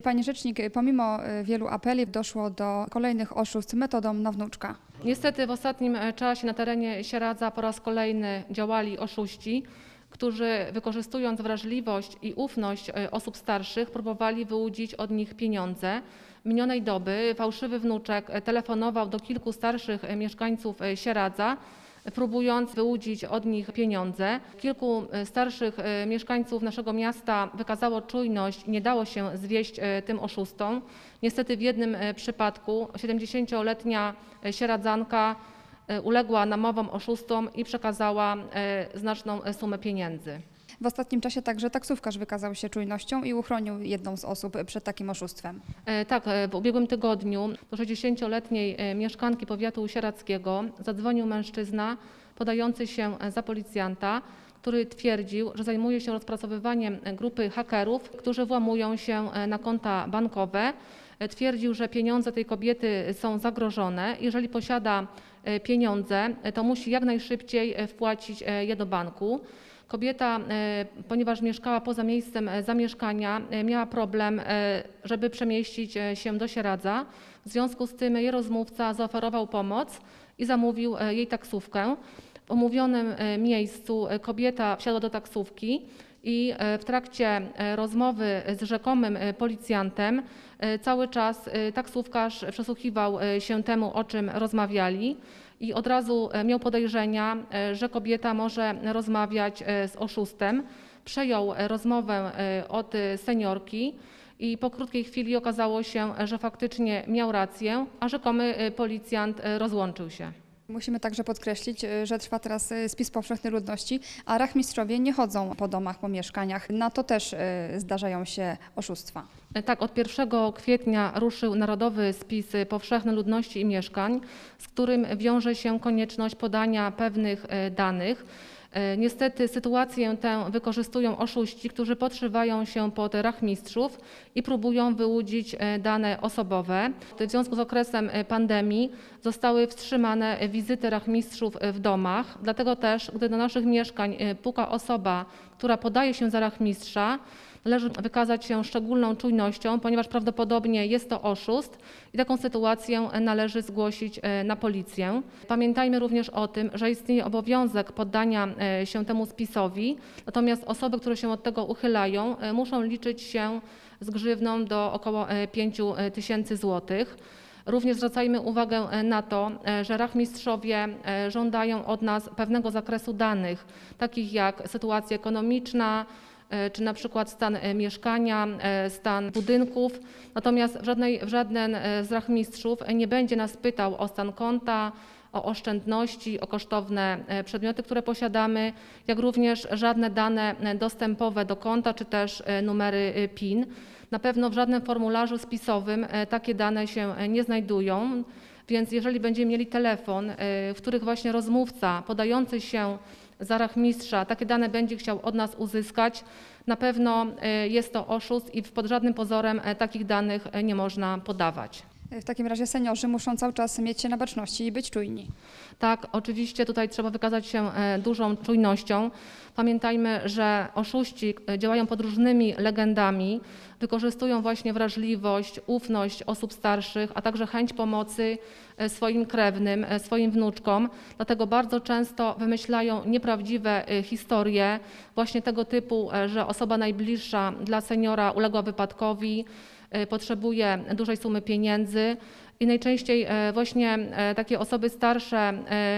Pani rzecznik, pomimo wielu apeli doszło do kolejnych oszustw metodą na wnuczka. Niestety w ostatnim czasie na terenie Sieradza po raz kolejny działali oszuści, którzy wykorzystując wrażliwość i ufność osób starszych próbowali wyłudzić od nich pieniądze. Minionej doby fałszywy wnuczek telefonował do kilku starszych mieszkańców Sieradza, próbując wyłudzić od nich pieniądze. Kilku starszych mieszkańców naszego miasta wykazało czujność i nie dało się zwieść tym oszustom. Niestety w jednym przypadku 70-letnia sieradzanka uległa namowom oszustom i przekazała znaczną sumę pieniędzy. W ostatnim czasie także taksówkarz wykazał się czujnością i uchronił jedną z osób przed takim oszustwem. Tak, w ubiegłym tygodniu do 60-letniej mieszkanki powiatu sieradzkiego zadzwonił mężczyzna podający się za policjanta, który twierdził, że zajmuje się rozpracowywaniem grupy hakerów, którzy włamują się na konta bankowe. Twierdził, że pieniądze tej kobiety są zagrożone. Jeżeli posiada pieniądze, to musi jak najszybciej wpłacić je do banku. Kobieta, ponieważ mieszkała poza miejscem zamieszkania, miała problem, żeby przemieścić się do Sieradza. W związku z tym jej rozmówca zaoferował pomoc i zamówił jej taksówkę. W umówionym miejscu kobieta wsiadła do taksówki i w trakcie rozmowy z rzekomym policjantem cały czas taksówkarz przysłuchiwał się temu, o czym rozmawiali i od razu miał podejrzenia, że kobieta może rozmawiać z oszustem. Przejął rozmowę od seniorki i po krótkiej chwili okazało się, że faktycznie miał rację, a rzekomy policjant rozłączył się. Musimy także podkreślić, że trwa teraz spis powszechny ludności, a rachmistrzowie nie chodzą po domach, po mieszkaniach. Na to też zdarzają się oszustwa. Tak, od 1 kwietnia ruszył Narodowy Spis Powszechny Ludności i Mieszkań, z którym wiąże się konieczność podania pewnych danych. Niestety sytuację tę wykorzystują oszuści, którzy podszywają się pod rachmistrzów i próbują wyłudzić dane osobowe. W związku z okresem pandemii zostały wstrzymane wizyty rachmistrzów w domach, dlatego też, gdy do naszych mieszkań puka osoba, która podaje się za rachmistrza, należy wykazać się szczególną czujnością, ponieważ prawdopodobnie jest to oszust i taką sytuację należy zgłosić na policję. Pamiętajmy również o tym, że istnieje obowiązek poddania się temu spisowi, natomiast osoby, które się od tego uchylają, muszą liczyć się z grzywną do około 5 000 złotych. Również zwracajmy uwagę na to, że rachmistrzowie żądają od nas pewnego zakresu danych, takich jak sytuacja ekonomiczna, czy na przykład stan mieszkania, stan budynków. Natomiast żaden z rachmistrzów nie będzie nas pytał o stan konta, o oszczędności, o kosztowne przedmioty, które posiadamy, jak również żadne dane dostępowe do konta, czy też numery PIN. Na pewno w żadnym formularzu spisowym takie dane się nie znajdują, więc jeżeli będziemy mieli telefon, w których właśnie rozmówca podający się za rachmistrza takie dane będzie chciał od nas uzyskać, na pewno jest to oszust i pod żadnym pozorem takich danych nie można podawać. W takim razie seniorzy muszą cały czas mieć się na baczności i być czujni. Tak, oczywiście tutaj trzeba wykazać się dużą czujnością. Pamiętajmy, że oszuści działają pod różnymi legendami, wykorzystują właśnie wrażliwość, ufność osób starszych, a także chęć pomocy swoim krewnym, swoim wnuczkom. Dlatego bardzo często wymyślają nieprawdziwe historie właśnie tego typu, że osoba najbliższa dla seniora uległa wypadkowi, potrzebuje dużej sumy pieniędzy i najczęściej właśnie takie osoby starsze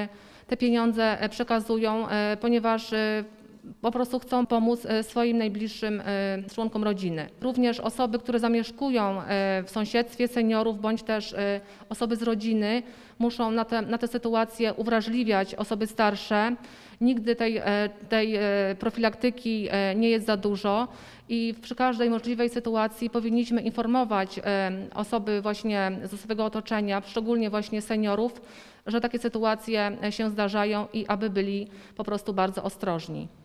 te pieniądze przekazują, ponieważ po prostu chcą pomóc swoim najbliższym członkom rodziny. Również osoby, które zamieszkują w sąsiedztwie seniorów bądź też osoby z rodziny muszą na te sytuacje uwrażliwiać osoby starsze. Nigdy tej profilaktyki nie jest za dużo i przy każdej możliwej sytuacji powinniśmy informować osoby właśnie ze swojego otoczenia, szczególnie właśnie seniorów, że takie sytuacje się zdarzają i aby byli po prostu bardzo ostrożni.